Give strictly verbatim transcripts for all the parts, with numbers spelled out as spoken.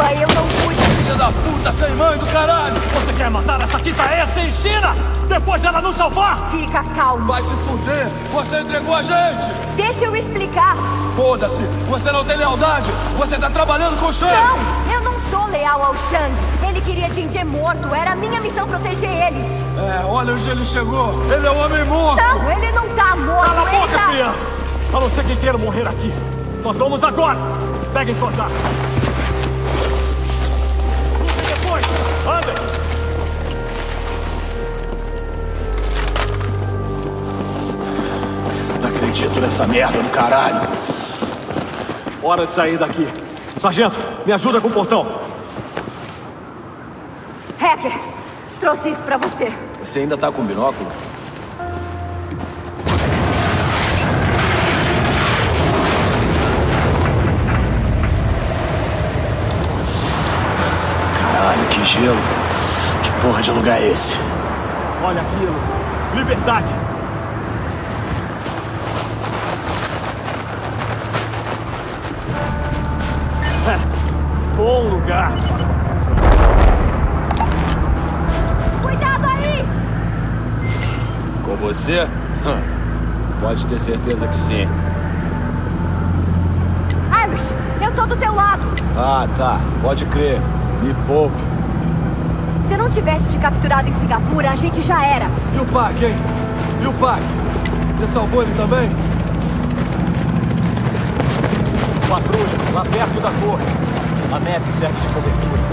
desculpa, eu não fui. Filha da puta sem mãe do caralho! Você quer matar essa quitaéia sem China? Depois ela nos salvar? Fica calmo. Vai se fuder! Você entregou a gente! Deixa eu explicar. Foda-se! Você não tem lealdade! Você tá trabalhando com o Shang! Não! Eu não sou leal ao Shang. Ele queria Jinjie morto. Era minha missão proteger ele. É, olha onde ele chegou! Ele é um homem morto! Não, ele não tá morto. Cala a ele boca, tá... crianças! A não ser que queiram morrer aqui. Nós vamos agora! Peguem suas armas. Lutem depois! Andem! Não acredito nessa merda do caralho! Hora de sair daqui. Sargento, me ajuda com o portão. Hacker, trouxe isso pra você. Você ainda tá com binóculo? Caralho, que gelo! Que porra de lugar é esse? Olha aquilo. Liberdade. É, bom lugar. Cuidado aí! Com você? Hum, pode ter certeza que sim. Irish, eu tô do teu lado. Ah, tá. Pode crer. Me poupe. Se não tivesse te capturado em Singapura, a gente já era. E o Pac, hein? E o Pac? Você salvou ele também? Patrulha, lá perto da torre. A neve serve de cobertura.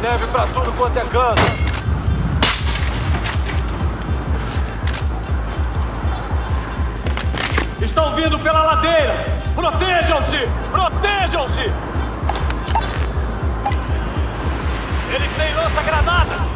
Neve pra tudo quanto é canto. Estão vindo pela ladeira! Protejam-se! Protejam-se! Eles têm lança-granadas!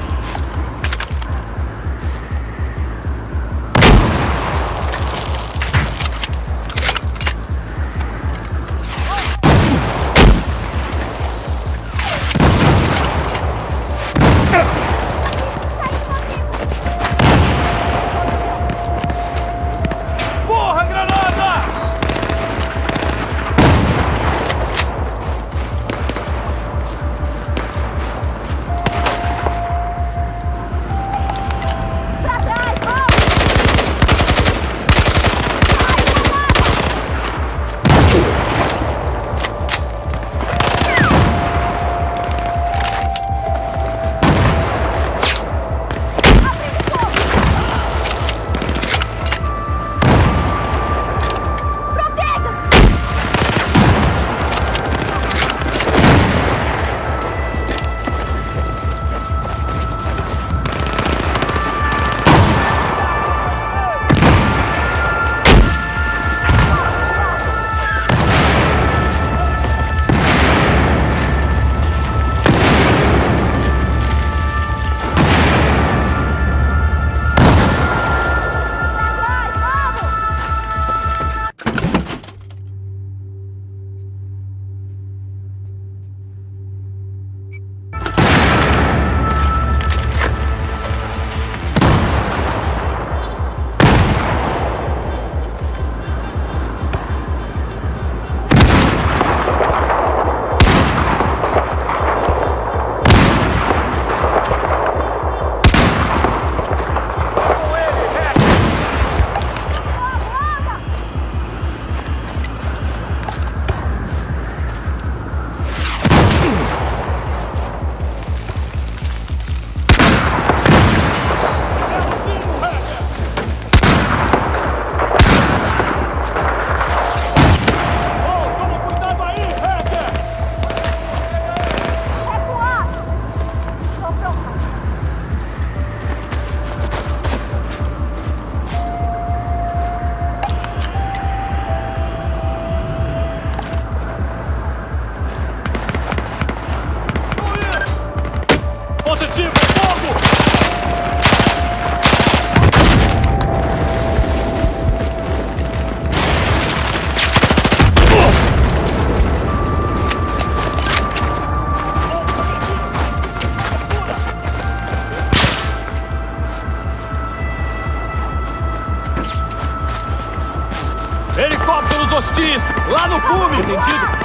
Helicópteros hostis! Lá no cume! Entendido?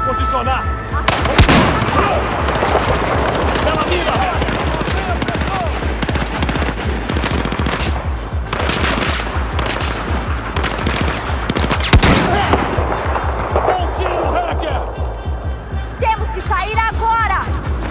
posicionar. Bela mira, Rex! Bom tiro, Hacker! Temos que sair agora!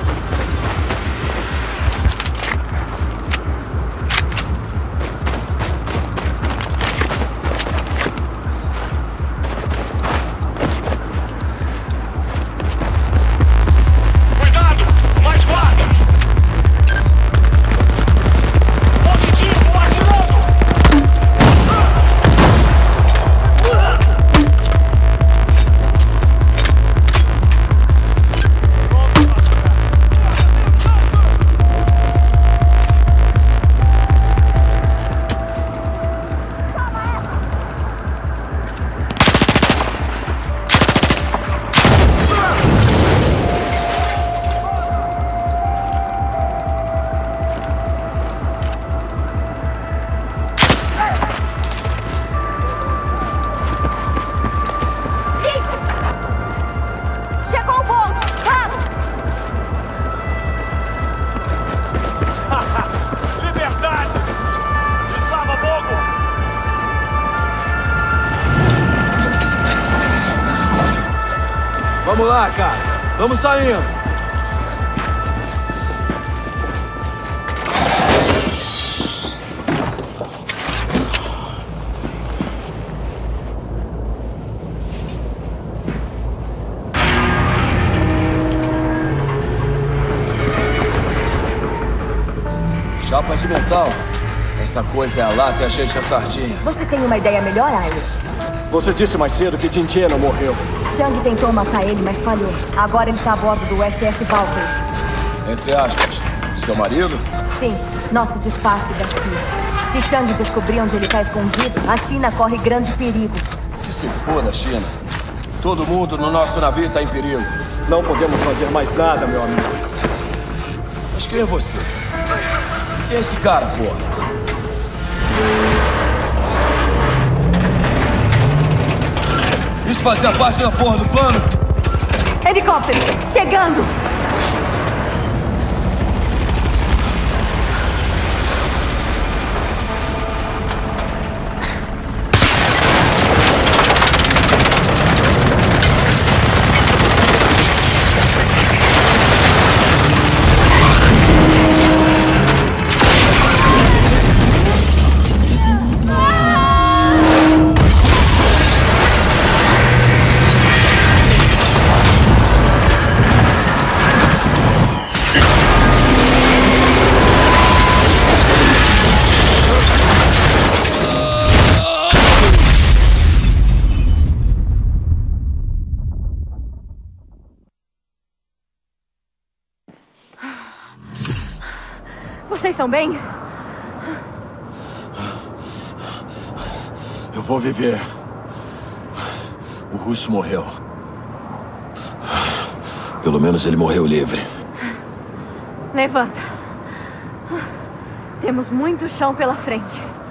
Vamos lá, cara. Vamos saindo. Chapa de metal. Essa coisa é a lata e a gente é a sardinha. Você tem uma ideia melhor, Irish? Você disse mais cedo que Jinjie não morreu. Shang tentou matar ele, mas falhou. Agora ele tá a bordo do U S S Valkyrie. Entre aspas, seu marido? Sim, nosso disfarce da C I A. Se Shang descobrir onde ele tá escondido, a China corre grande perigo. Que se foda, China. Todo mundo no nosso navio tá em perigo. Não podemos fazer mais nada, meu amigo. Mas quem é você? Quem é esse cara, porra? Isso fazia parte da porra do plano? Helicóptero, chegando! Vocês estão bem? Eu vou viver. O russo morreu. Pelo menos ele morreu livre. Levanta. Temos muito chão pela frente.